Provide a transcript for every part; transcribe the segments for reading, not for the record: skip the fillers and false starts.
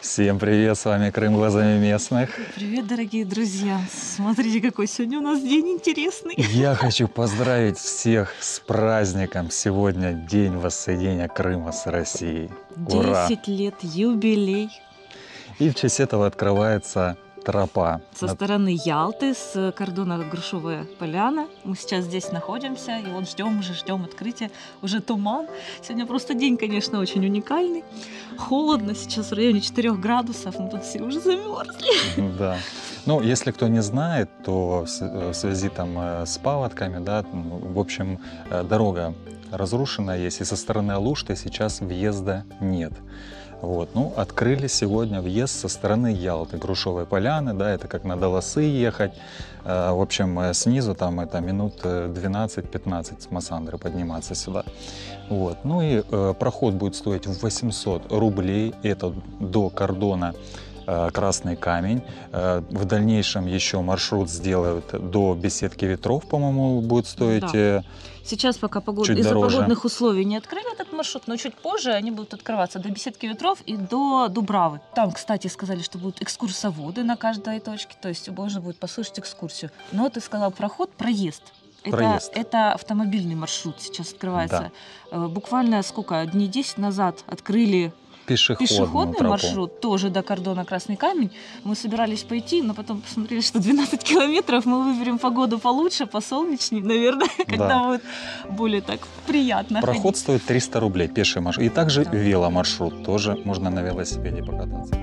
Всем привет, с вами Крым глазами местных. Привет, дорогие друзья! Смотрите, какой сегодня у нас день интересный. Я хочу поздравить всех с праздником. Сегодня день воссоединения Крыма с Россией. Ура! 10 лет, юбилей. И в честь этого открывается тропа. Со стороны Ялты, с кордона Грушевая Поляна. Мы сейчас здесь находимся, и вот ждем открытия. Уже туман. Сегодня просто день, конечно, очень уникальный. Холодно, сейчас в районе 4 градусов, мы тут все уже замерзли. Да. Ну, если кто не знает, то в связи там с паводками, да, в общем, дорога разрушена есть, и со стороны Алушты сейчас въезда нет. Вот, ну, открыли сегодня въезд со стороны Ялты, Грушевой Поляны, да, это как на Долосы ехать. В общем, снизу там это минут 12-15 с Массандры подниматься сюда. Вот, ну и проход будет стоить 800 рублей, это до кордона Красный Камень. В дальнейшем еще маршрут сделают до Беседки ветров, по-моему, будет стоить. Да. Сейчас пока из-за погодных условий не открыли этот маршрут, но чуть позже они будут открываться до Беседки ветров и до Дубравы. Там, кстати, сказали, что будут экскурсоводы на каждой точке, то есть можно будет послушать экскурсию. Но ты сказал проезд. Это автомобильный маршрут сейчас открывается. Да. Буквально сколько? Дней 10 назад открыли пешеходный маршрут, тоже до кордона Красный Камень. Мы собирались пойти, но потом посмотрели, что 12 километров, мы выберем погоду получше, посолнечнее, наверное, когда будет более так приятно. Проход стоит 300 рублей, пеший маршрут. И также веломаршрут, тоже можно на велосипеде покататься.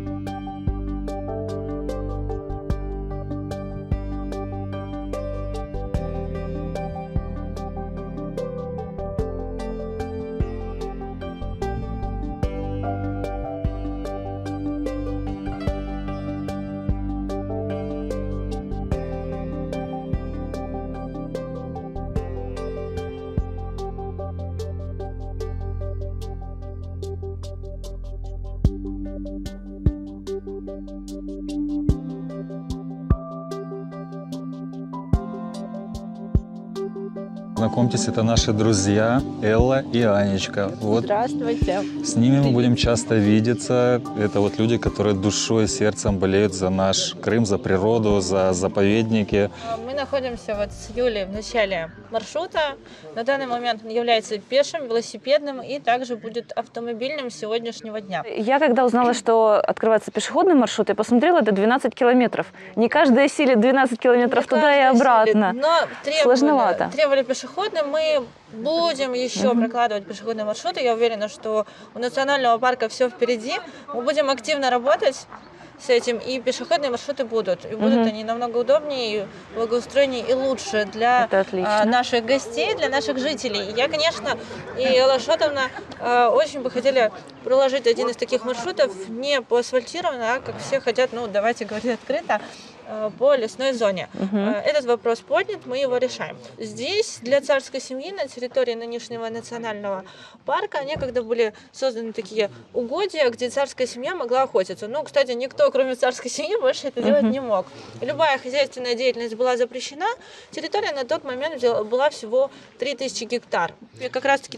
Знакомьтесь, это наши друзья Элла и Анечка. Вот. Здравствуйте. С ними мы будем часто видеться. Это вот люди, которые душой и сердцем болеют за наш Крым, за природу, за заповедники. Мы находимся вот с Юлей в начале маршрута. На данный момент он является пешим, велосипедным и также будет автомобильным с сегодняшнего дня. Я когда узнала, что открывается пешеходный маршрут, я посмотрела, это 12 километров. Не каждая осилит 12 километров туда и обратно. Но сложновато. Требовали пешеходным, мы будем еще прокладывать пешеходные маршруты. Я уверена, что у национального парка все впереди. Мы будем активно работать с этим, и пешеходные маршруты будут. И будут они намного удобнее, благоустроеннее и лучше для наших гостей, для наших жителей. Я, конечно, и Элла Шотовна очень бы хотели проложить один из таких маршрутов не по асфальтированному, а как все хотят, ну давайте говорить открыто, по лесной зоне. Этот вопрос поднят, мы его решаем. Здесь для царской семьи на территории нынешнего национального парка некогда были созданы такие угодья, где царская семья могла охотиться. Ну, кстати, никто, кроме царской семьи, больше это делать не мог. Любая хозяйственная деятельность была запрещена. Территория на тот момент была всего 3000 гектар. И как раз-таки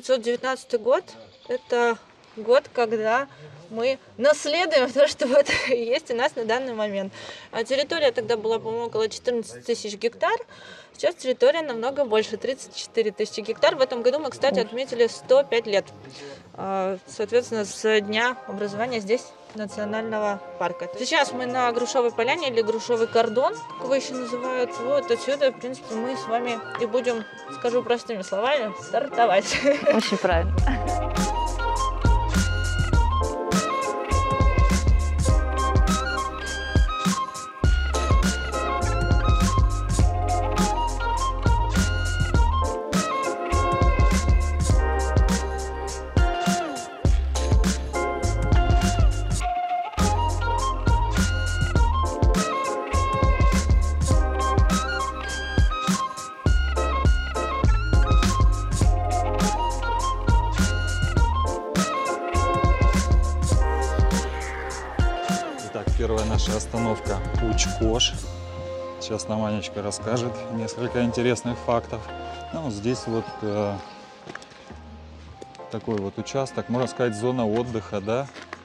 1919 год – это год, когда мы наследуем то, что вот есть у нас на данный момент. А территория тогда была, по-моему, около 14 тысяч гектар. Сейчас территория намного больше, 34 тысячи гектар. В этом году мы, кстати, отметили 105 лет. Соответственно, с дня образования здесь национального парка. Сейчас мы на Грушевой Поляне или Грушевый кордон, как его еще называют. Вот отсюда, в принципе, мы с вами и будем, скажу простыми словами, стартовать. Очень правильно. Первая наша остановка Уч-Кош. Сейчас нам Анечка расскажет несколько интересных фактов. Ну, вот здесь вот такой вот участок, можно сказать, зона отдыха, да?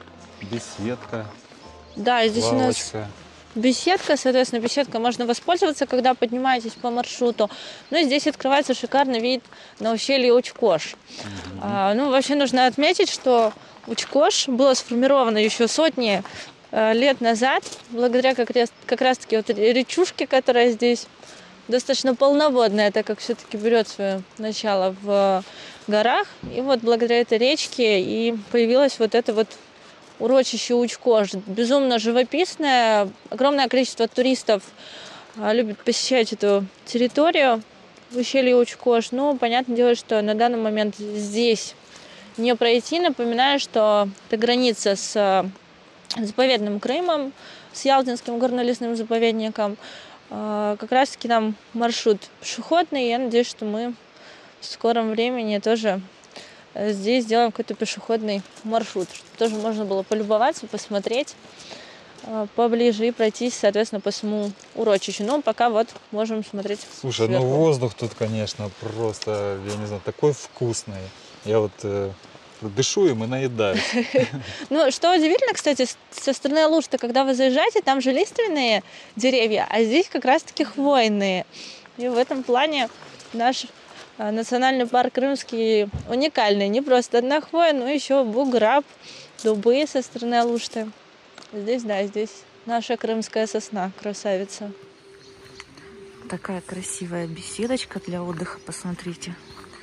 беседка, Да, и здесь у нас лавочка. беседка, соответственно, беседка можно воспользоваться, когда поднимаетесь по маршруту. Ну и здесь открывается шикарный вид на ущелье Учкош. Ну, вообще нужно отметить, что Учкош было сформировано еще сотни лет назад, благодаря как раз-таки вот речушке, которая здесь достаточно полноводная, так как все-таки берет свое начало в горах. И вот благодаря этой речке и появилось вот это вот урочище Учкош. Безумно живописное. Огромное количество туристов любят посещать эту территорию в ущелье Учкош. Но понятное дело, что на данный момент здесь не пройти. Напоминаю, что это граница с заповедным Крымом, с Ялтинским горно-лесным заповедником. Как раз-таки там маршрут пешеходный. Я надеюсь, что мы в скором времени тоже здесь сделаем какой-то пешеходный маршрут, чтобы тоже можно было полюбоваться, посмотреть поближе и пройтись, соответственно, по всему урочищу. Но пока вот можем смотреть. Слушай, сверху. ну воздух тут, конечно, просто, я не знаю, такой вкусный. Я вот дышу им и наедаюсь. Ну, что удивительно, кстати, со стороны Алушты, когда вы заезжаете, там же лиственные деревья, а здесь как раз-таки хвойные. И в этом плане наш национальный парк Крымский уникальный. Не просто одна хвоя, но еще бук, граб, дубы со стороны Алушты. Здесь, да, здесь наша крымская сосна, красавица. Такая красивая беседочка для отдыха, посмотрите.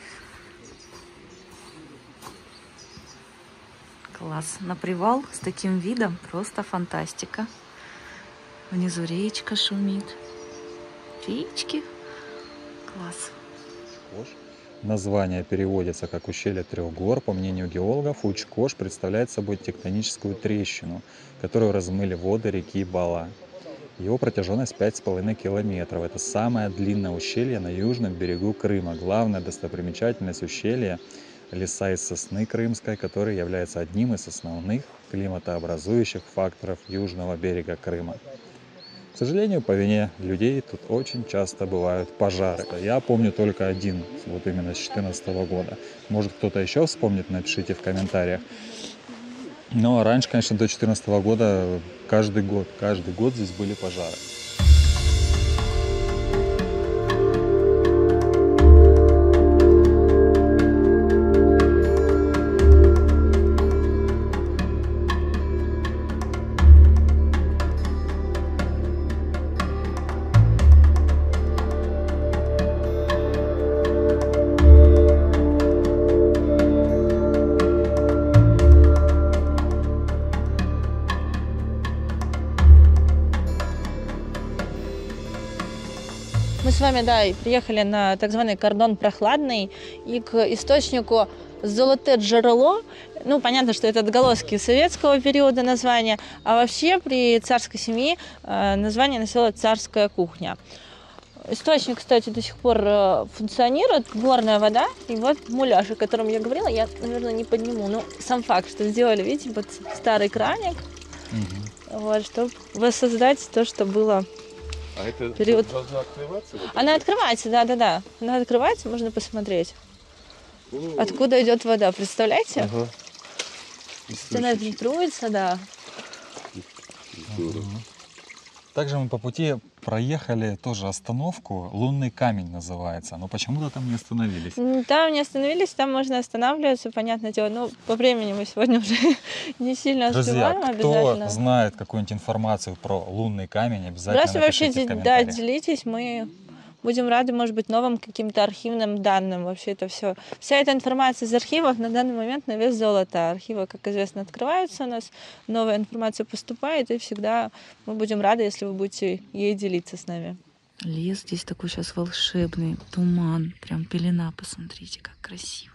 Класс. На привал с таким видом просто фантастика. Внизу речка шумит. Птички. Класс. Название переводится как «Ущелье трех гор». По мнению геологов, Учкош представляет собой тектоническую трещину, которую размыли воды реки Бала. Его протяженность 5,5 километров. Это самое длинное ущелье на южном берегу Крыма. Главная достопримечательность ущелья – леса из сосны крымской, который является одним из основных климатообразующих факторов южного берега Крыма. К сожалению, по вине людей тут очень часто бывают пожары. Я помню только один, вот именно с 2014 года. Может, кто-то еще вспомнит, напишите в комментариях. Но раньше, конечно, до 2014 года каждый год здесь были пожары. Мы с вами, да, и приехали на так званый кордон прохладный и к источнику Золотое Джерело. Ну, понятно, что это отголоски советского периода названия, а вообще при царской семье название носило «Царская кухня». Источник, кстати, до сих пор функционирует, горная вода. И вот муляж, о котором я говорила, я, наверное, не подниму. Но сам факт, что сделали, видите, вот старый краник, вот, чтобы воссоздать то, что было. А это период. должна открываться? Вот Она открывается, да. Она открывается, можно посмотреть, откуда идет вода. Представляете? Ага. Она фильтруется, да. Также мы по пути проехали тоже остановку, Лунный камень называется, но почему-то там не остановились. Там не остановились, там можно останавливаться, понятное дело. Ну, по времени мы сегодня уже не сильно Друзья, успеваем, кто обязательно. знает какую-нибудь информацию про Лунный камень, обязательно Просто вообще, напишите в да, комментариях. делитесь, мы будем рады, может быть, новым каким-то архивным данным. Вообще это все. Вся эта информация из архивов на данный момент на вес золота. Архивы, как известно, открываются у нас, новая информация поступает, и всегда мы будем рады, если вы будете ей делиться с нами. Лес здесь такой сейчас волшебный, туман, прям пелена, посмотрите, как красиво.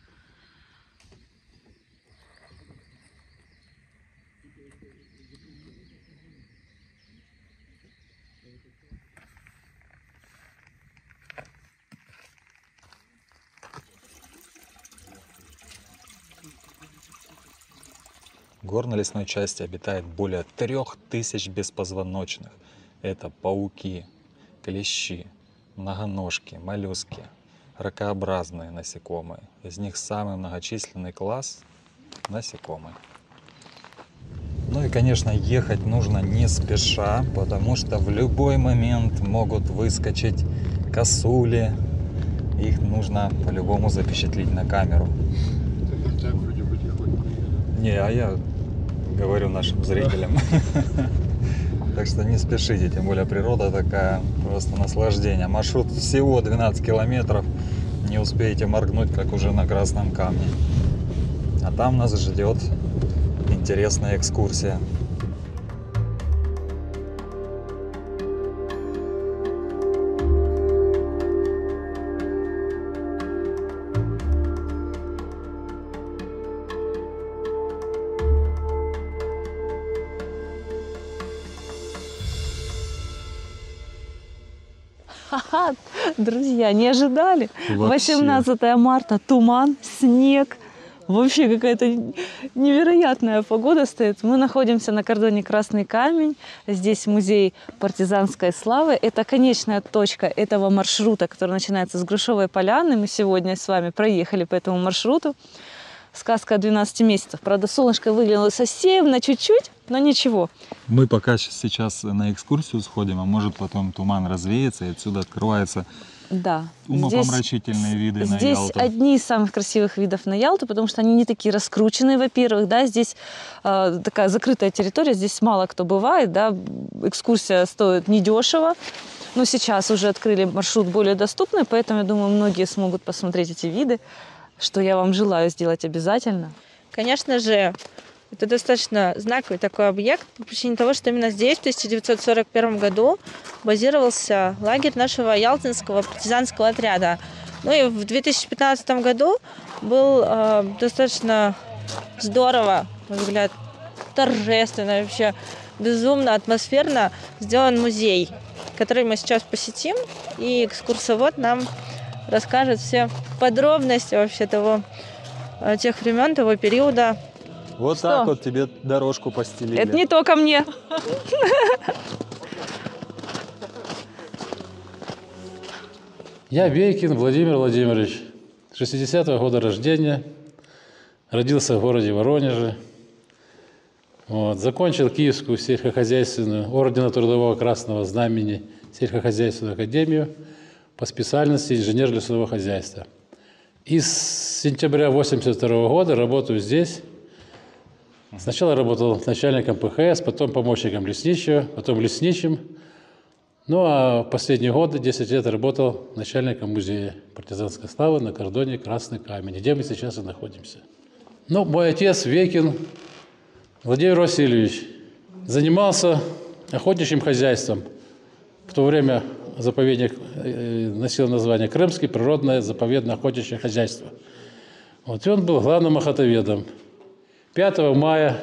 В горно-лесной части обитает более 3000 беспозвоночных. Это пауки, клещи, многоножки, моллюски, ракообразные насекомые. Из них самый многочисленный класс – насекомые. Ну и, конечно, ехать нужно не спеша, потому что в любой момент могут выскочить косули. Их нужно по-любому запечатлеть на камеру. Так вроде бы тихонько. Не, а я говорю нашим зрителям. Так что не спешите, тем более природа такая, просто наслаждение. Маршрут всего 12 километров, не успеете моргнуть, как уже на Красном камне. А там нас ждет интересная экскурсия. Ха-ха, друзья, не ожидали. Вообще. 18 марта, туман, снег. Вообще какая-то невероятная погода стоит. Мы находимся на кордоне Красный Камень. Здесь музей партизанской славы. Это конечная точка этого маршрута, который начинается с Грушевой поляны. Мы сегодня с вами проехали по этому маршруту. Сказка о 12 месяцев. Правда, солнышко выглянуло совсем на чуть-чуть, но ничего. Мы пока сейчас на экскурсию сходим, а может потом туман развеется и отсюда открываются Да. умопомрачительные виды на Здесь Ялту. одни из самых красивых видов на Ялту, потому что они не такие раскрученные, во-первых, да, здесь такая закрытая территория, здесь мало кто бывает, да, экскурсия стоит недешево, но сейчас уже открыли маршрут более доступный, поэтому, я думаю, многие смогут посмотреть эти виды, что я вам желаю сделать обязательно. Конечно же, это достаточно знаковый такой объект по причине того, что именно здесь в 1941 году базировался лагерь нашего ялтинского партизанского отряда. Ну и в 2015 году был достаточно здорово, на мой взгляд, торжественно, вообще безумно атмосферно сделан музей, который мы сейчас посетим, и экскурсовод нам расскажет все подробности вообще тех времен, того периода. Вот Что? так вот тебе дорожку постелили. Это не только мне. Я Вейкин Владимир Владимирович, 60-го года рождения, родился в городе Воронеже. Вот, закончил Киевскую сельскохозяйственную ордена Трудового Красного Знамени сельскохозяйственную академию по специальности инженер лесного хозяйства. И с сентября 1982 года работаю здесь. Сначала работал начальником ПХС, потом помощником лесничего, потом лесничим. Ну а последние годы, 10 лет, работал начальником музея партизанской славы на кордоне Красный Камень, где мы сейчас и находимся. Ну, мой отец Вейкин Владимир Васильевич занимался охотничьим хозяйством. В то время заповедник носил название Крымский природное заповедное охотничье хозяйство. Вот, и он был главным охотоведом. 5 мая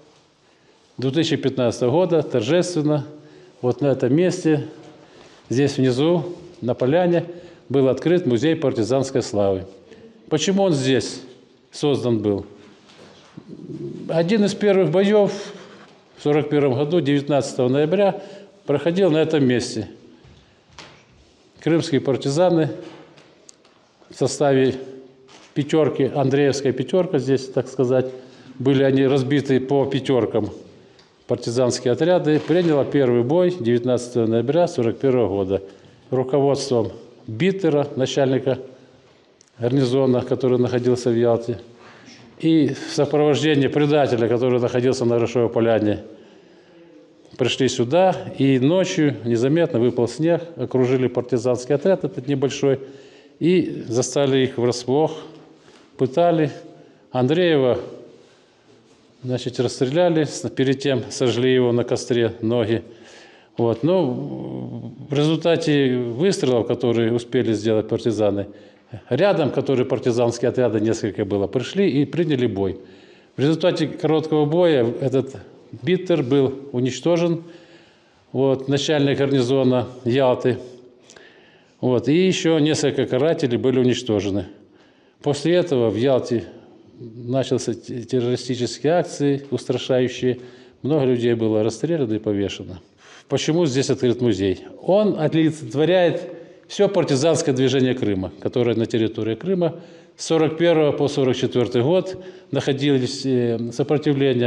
2015 года торжественно вот на этом месте, здесь внизу, на поляне, был открыт музей партизанской славы. Почему он здесь создан был? Один из первых боев в 1941 году, 19 ноября, проходил на этом месте. Крымские партизаны в составе пятерки, Андреевская пятерка, здесь, так сказать, были они разбиты по пятеркам. Партизанские отряды приняло первый бой 19 ноября 1941 года. Руководством Биттера, начальника гарнизона, который находился в Ялте, и в сопровождении предателя, который находился на Грушевой поляне, пришли сюда, и ночью незаметно выпал снег, окружили партизанский отряд, этот небольшой, и застали их врасплох, пытали. Андреева, значит, расстреляли, перед тем сожгли его на костре, ноги. Вот. Но в результате выстрелов, которые успели сделать партизаны, рядом, которые партизанские отряды несколько было, пришли и приняли бой. В результате короткого боя этот Биттер был уничтожен, вот, начальник гарнизона Ялты. Вот, и еще несколько карателей были уничтожены. После этого в Ялте начался террористические акции, устрашающие. Много людей было расстреляно и повешено. Почему здесь открыт музей? Он олицетворяет все партизанское движение Крыма, которое на территории Крыма с 1941 по 1944 год находились сопротивления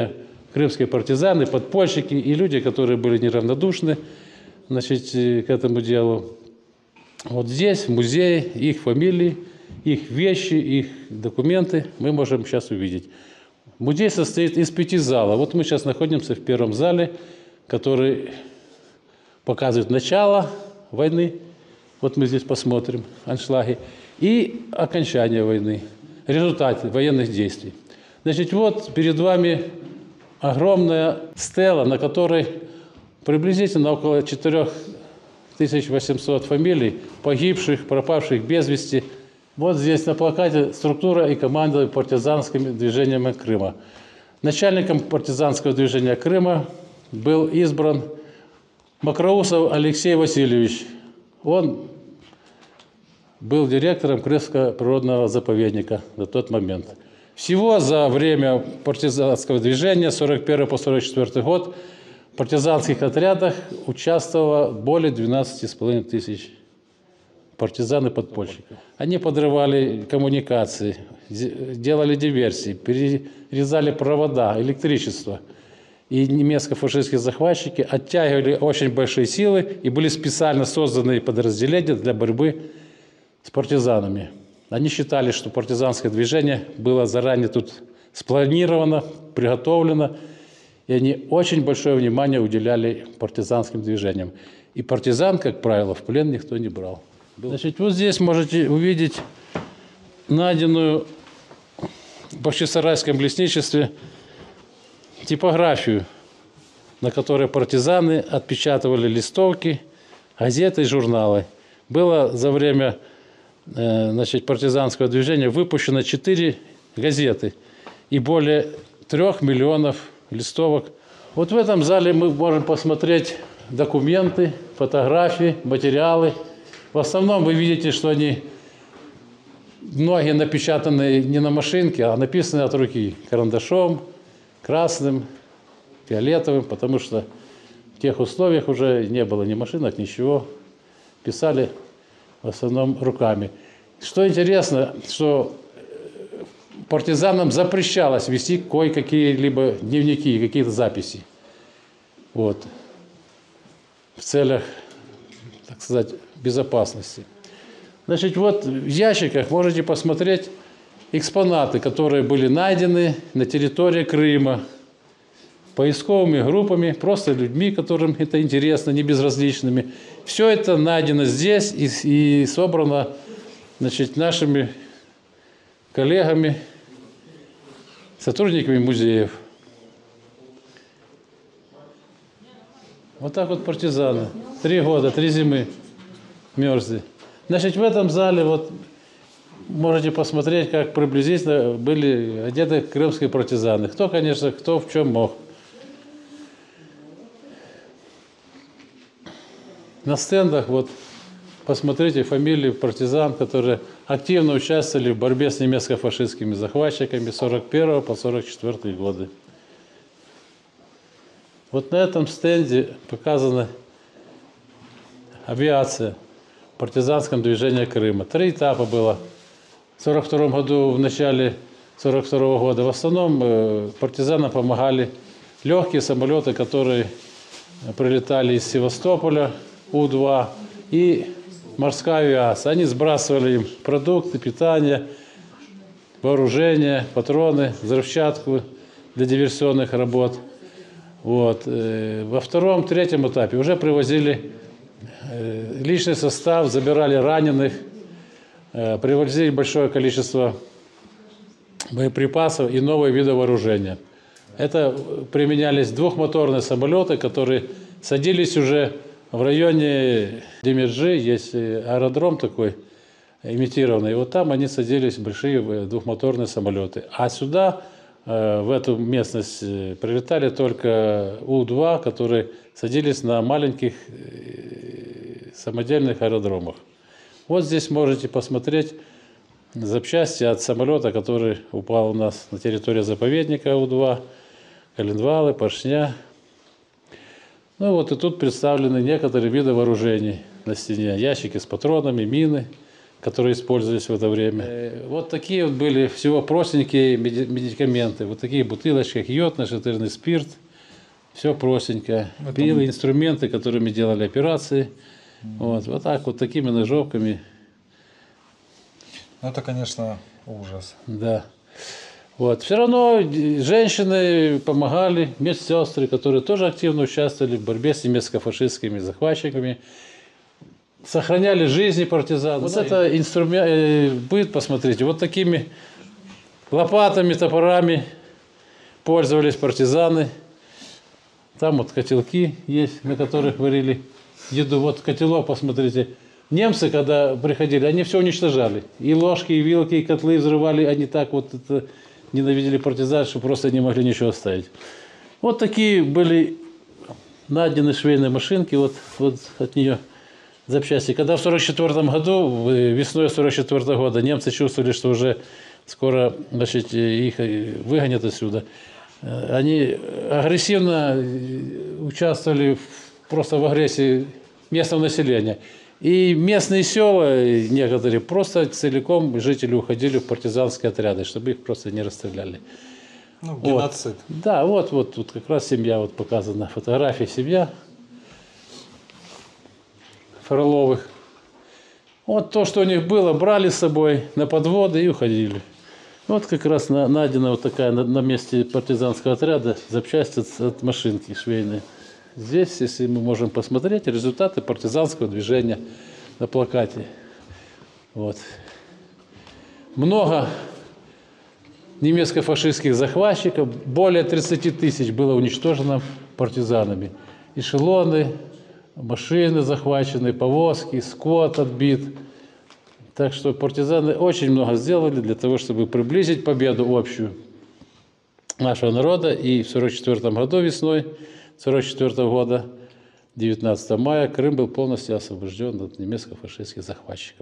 крымские партизаны, подпольщики и люди, которые были неравнодушны, значит, к этому делу. Вот здесь, в музее, их фамилии, их вещи, их документы мы можем сейчас увидеть. Музей состоит из 5 залов. Вот мы сейчас находимся в первом зале, который показывает начало войны. Вот мы здесь посмотрим аншлаги. И окончание войны, результаты военных действий. Значит, вот перед вами огромная стела, на которой приблизительно около 4800 фамилий погибших, пропавших без вести. Вот здесь на плакате структура и команда партизанскими движениями Крыма. Начальником партизанского движения Крыма был избран Макроусов Алексей Васильевич. Он был директором Крымского природного заповедника на тот момент. Всего за время партизанского движения с 41 по 44 год в партизанских отрядах участвовало более 12,5 тысяч партизан и подпольщиков. Они подрывали коммуникации, делали диверсии, перерезали провода, электричество. И немецко-фашистские захватчики оттягивали очень большие силы, и были специально созданы подразделения для борьбы с партизанами. Они считали, что партизанское движение было заранее тут спланировано, приготовлено, и они очень большое внимание уделяли партизанским движениям. И партизан, как правило, в плен никто не брал. Значит, вот здесь можете увидеть найденную в Бахчисарайском лесничестве типографию, на которой партизаны отпечатывали листовки, газеты и журналы. Было за время партизанского движения выпущено 4 газеты и более 3 миллионов листовок. Вот в этом зале мы можем посмотреть документы, фотографии, материалы. В основном вы видите, что они многие напечатаны не на машинке, а написаны от руки карандашом, красным, фиолетовым, потому что в тех условиях уже не было ни машинок, ничего. Писали в основном руками. Что интересно, что партизанам запрещалось вести кое-какие-либо дневники, какие-то записи. Вот. В целях, так сказать, безопасности. Значит, вот в ящиках можете посмотреть экспонаты, которые были найдены на территории Крыма поисковыми группами, просто людьми, которым это интересно, не безразличными. Все это найдено здесь и собрано, значит, нашими коллегами, сотрудниками музеев. Вот так вот партизаны. 3 года, 3 зимы мерзли. Значит, в этом зале вот можете посмотреть, как приблизительно были одеты крымские партизаны. Кто, конечно, кто в чем мог. На стендах вот посмотрите фамилии партизан, которые активно участвовали в борьбе с немецко-фашистскими захватчиками с 41 по 44 годы. Вот на этом стенде показана авиация в партизанском движении Крыма. 3 этапа было. В 1942 году, в начале 1942 года, в основном партизанам помогали легкие самолеты, которые прилетали из Севастополя, У-2, и морская авиация. Они сбрасывали им продукты, питание, вооружение, патроны, взрывчатку для диверсионных работ. Вот. Во 2-3 этапе уже привозили личный состав, забирали раненых, привозили большое количество боеприпасов и новые виды вооружения. Это применялись двухмоторные самолеты, которые садились уже в районе Демирджи, есть аэродром такой имитированный, и вот там они садились, большие двухмоторные самолеты. А сюда, в эту местность, прилетали только У-2, которые садились на маленьких самодельных аэродромах. Вот здесь можете посмотреть запчасти от самолета, который упал у нас на территории заповедника У-2, коленвалы, поршня. Ну вот и тут представлены некоторые виды вооружений на стене. Ящики с патронами, мины, которые использовались в это время. Вот такие вот были всего простенькие медикаменты. Вот такие бутылочки, йод, нашатырный спирт. Все простенькое. Пилы, инструменты, которыми делали операции. Вот так вот, такими ножовками. Ну, это, конечно, ужас. Да. Вот. Все равно женщины помогали, медсестры, которые тоже активно участвовали в борьбе с немецко-фашистскими захватчиками. Сохраняли жизни партизан. Вот это инструмент, быт, посмотрите, вот такими лопатами, топорами пользовались партизаны. Там вот котелки есть, на которых варили еду. Вот котелок, посмотрите. Немцы, когда приходили, они все уничтожали. И ложки, и вилки, и котлы взрывали. Они так вот это ненавидели партизан, что просто не могли ничего оставить. Вот такие были найдены швейные машинки вот от нее. Запчасти. Когда в 1944 году, весной 1944 года, немцы чувствовали, что уже скоро, значит, их выгонят отсюда, они агрессивно участвовали просто в агрессии местного населения. И местные села некоторые просто целиком жители уходили в партизанские отряды, чтобы их просто не расстреляли. Ну, геноцид. Вот. Да, вот тут как раз семья, вот показана фотография семья Фроловых. Вот то, что у них было, брали с собой на подводы и уходили. Вот как раз найдена вот такая на месте партизанского отряда запчасть от машинки швейной. Здесь, если мы можем посмотреть, результаты партизанского движения на плакате. Вот. Много немецко-фашистских захватчиков, более 30 тысяч было уничтожено партизанами. Эшелоны, машины захвачены, повозки, скот отбит. Так что партизаны очень много сделали для того, чтобы приблизить победу общую нашего народа. И в 1944 году весной 1944 года, 19 мая, Крым был полностью освобожден от немецко-фашистских захватчиков.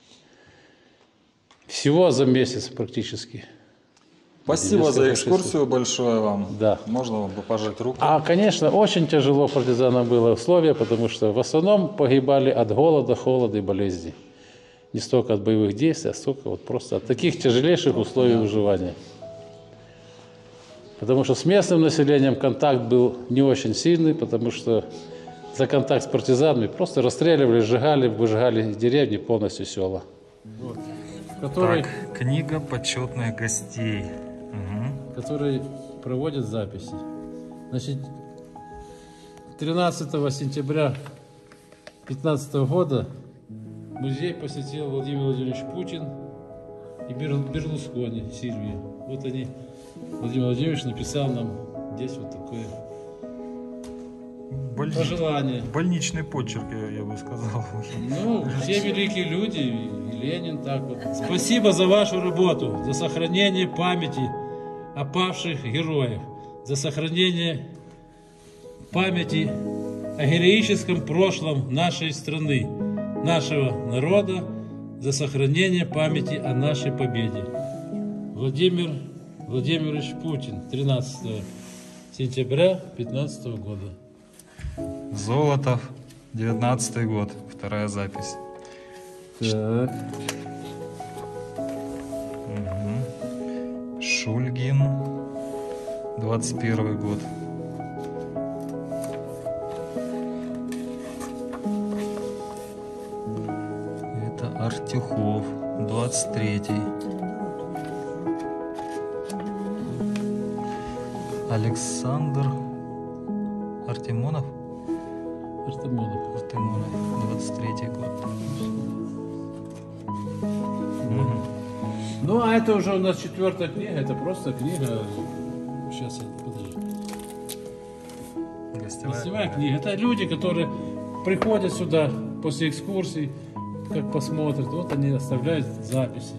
Всего за месяц практически. Спасибо за экскурсию большое вам. Да. Можно вам пожать руку? Конечно, очень тяжело партизанам было условия, потому что в основном погибали от голода, холода и болезней. Не столько от боевых действий, а столько вот просто от таких тяжелейших условий выживания. Потому что с местным населением контакт был не очень сильный, потому что за контакт с партизанами просто расстреливали, сжигали, выжигали деревни, полностью села. Вот. Так, книга почетных гостей. Который проводит записи. Значит, 13 сентября 2015 года музей посетил Владимир Владимирович Путин и Берлускони, Сильвия. Вот они, Владимир Владимирович написал нам здесь вот такое пожелание. Больничный почерк, я бы сказал. Ну, все великие люди, и Ленин так вот. Спасибо за вашу работу, за сохранение памяти о павших героях, за сохранение памяти о героическом прошлом нашей страны, нашего народа, за сохранение памяти о нашей победе. Владимир Владимирович Путин, 13 сентября 2015 года. Золотов, 19 год, вторая запись. Так. Шульгин, 21 год. Это Артюхов, 23-й. Александр Артемонов? Артемонов, 23-й год. Ну, а это уже у нас 4-я книга, это просто книга. Сейчас, подожди. Гостевая книга. Это люди, которые приходят сюда после экскурсий, как посмотрят, вот они оставляют записи.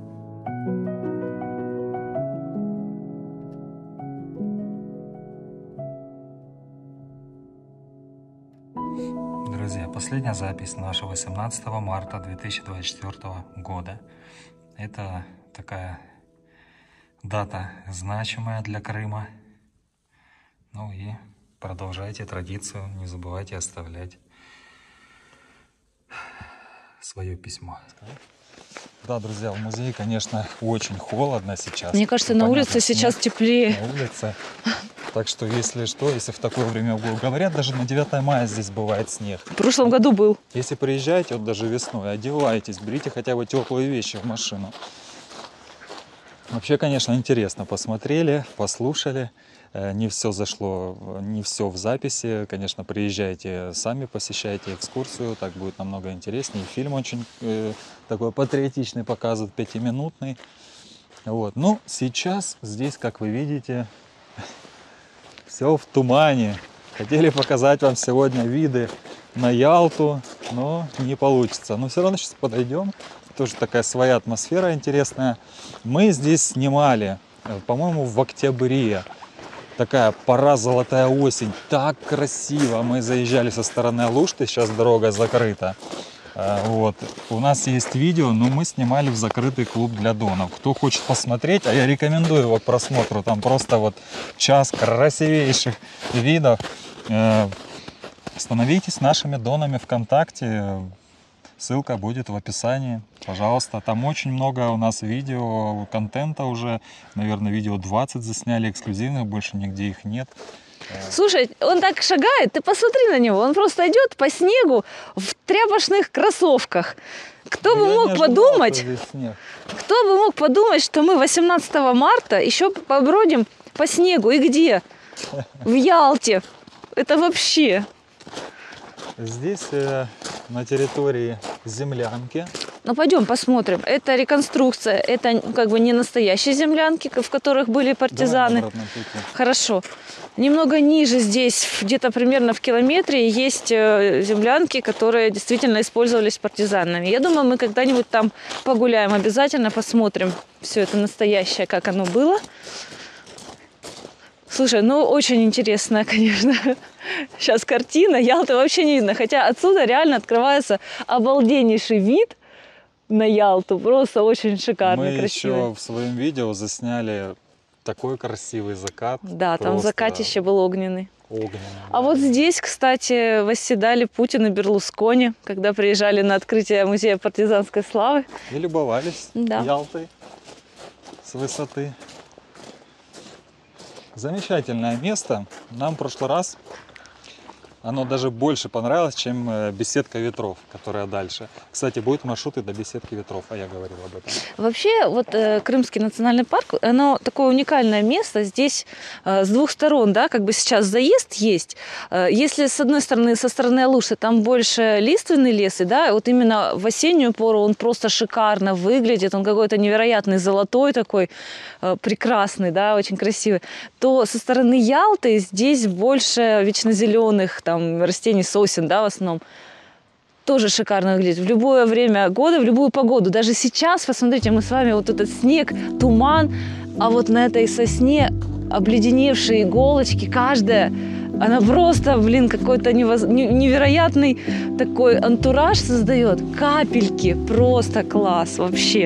Друзья, последняя запись наша 18 марта 2024 года. Это такая дата значимая для Крыма. Ну и продолжайте традицию, не забывайте оставлять свое письмо. Да, друзья, в музее, конечно, очень холодно сейчас. Мне кажется, Ну, на понятно, улице снег сейчас теплее. на улице. Так что, если что, если в такое время года, говорят, даже на 9 мая здесь бывает снег. В прошлом году был. Если приезжаете, вот даже весной, одевайтесь, берите хотя бы теплые вещи в машину. Вообще, конечно, интересно. Посмотрели, послушали. Не все зашло, не все в записи. Конечно, приезжайте сами, посещайте экскурсию, так будет намного интереснее. Фильм очень такой патриотичный показывают, 5-минутный. Вот. Ну, сейчас здесь, как вы видите, все в тумане. Хотели показать вам сегодня виды на Ялту, но не получится. Но все равно сейчас подойдем. Тоже такая своя атмосфера интересная. Мы здесь снимали, по-моему, в октябре. Такая пора, золотая осень. Так красиво. Мы заезжали со стороны Алушты, сейчас дорога закрыта. Вот. У нас есть видео, но мы снимали в закрытый клуб для донов. Кто хочет посмотреть, а я рекомендую его к просмотру. Там просто вот час красивейших видов. Становитесь нашими донами ВКонтакте. Ссылка будет в описании. Пожалуйста, там очень много у нас видео, контента уже. Наверное, видео 20 засняли эксклюзивных, больше нигде их нет. Слушай, он так шагает, ты посмотри на него. Он просто идет по снегу в тряпочных кроссовках. Кто бы мог подумать, что мы 18 марта еще побродим по снегу. И где? В Ялте. Это вообще... Здесь на территории землянки. Ну, пойдем посмотрим. Это реконструкция. Это как бы не настоящие землянки, в которых были партизаны. Давай на обратном пути. Хорошо. Немного ниже здесь, где-то примерно в километре, есть землянки, которые действительно использовались партизанами. Я думаю, мы когда-нибудь там погуляем. Обязательно посмотрим все это настоящее, как оно было. Слушай, ну очень интересная, конечно, сейчас картина. Ялты вообще не видно. Хотя отсюда реально открывается обалденнейший вид на Ялту. Просто очень шикарный, Мы красивый. еще в своем видео засняли такой красивый закат. Да, там Просто закатище был огненный. огненный. А вот здесь, кстати, восседали Путин и Берлускони, когда приезжали на открытие музея партизанской славы. И любовались Ялтой с высоты. Замечательное место. Нам в прошлый раз оно даже больше понравилось, чем беседка ветров, которая дальше. Кстати, будут маршруты до беседки ветров, а я говорил об этом. Вообще, вот Крымский национальный парк, оно такое уникальное место. Здесь с двух сторон, да, как бы сейчас заезд есть. Если с одной стороны, со стороны Алушты, там больше лиственный лес, и да, вот именно в осеннюю пору он просто шикарно выглядит, он какой-то невероятный, золотой такой, прекрасный, да, очень красивый. То со стороны Ялты здесь больше вечнозеленых там растений, сосен, да, в основном. Тоже шикарно выглядит. В любое время года, в любую погоду. Даже сейчас, посмотрите, мы с вами вот этот снег, туман, а вот на этой сосне обледеневшие иголочки, каждая, она просто, блин, какой-то невероятный такой антураж создает. Капельки, просто класс вообще.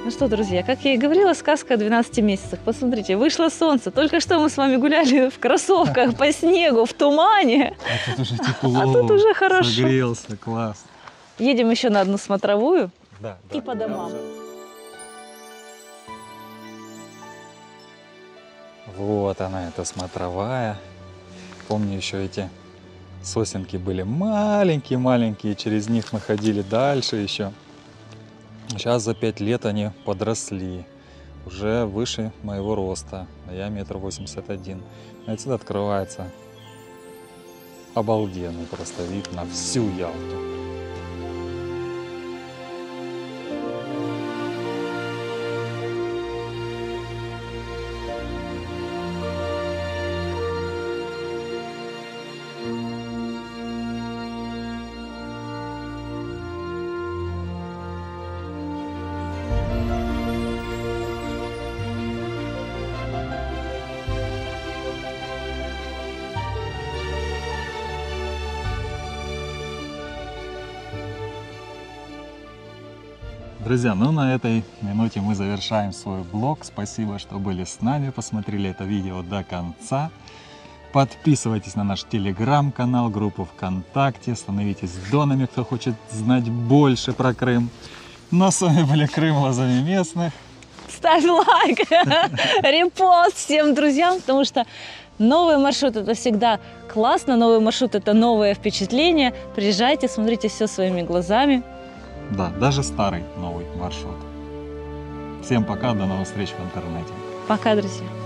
Ну что, друзья, как я и говорила, сказка о 12 месяцах. Посмотрите, вышло солнце. Только что мы с вами гуляли в кроссовках по снегу, в тумане. А тут уже тепло. А тут уже хорошо. Согрелся, класс. Едем еще на одну смотровую Да, и по домам. Вот она, эта смотровая. Помню, еще эти сосенки были маленькие-маленькие, через них мы ходили дальше еще. Сейчас за 5 лет они подросли, уже выше моего роста, а я 1,81 м. И отсюда открывается обалденный просто вид на всю Ялту. Друзья, ну на этой минуте мы завершаем свой блог. Спасибо, что были с нами, посмотрели это видео до конца. Подписывайтесь на наш телеграм-канал, группу ВКонтакте, становитесь донами, кто хочет знать больше про Крым. Ну а с вами были Крым глазами местных. Ставь лайк, репост всем друзьям, потому что новый маршрут — это всегда классно, новый маршрут — это новое впечатление. Приезжайте, смотрите все своими глазами. Да, даже старый новый маршрут. Всем пока, до новых встреч в интернете. Пока, друзья.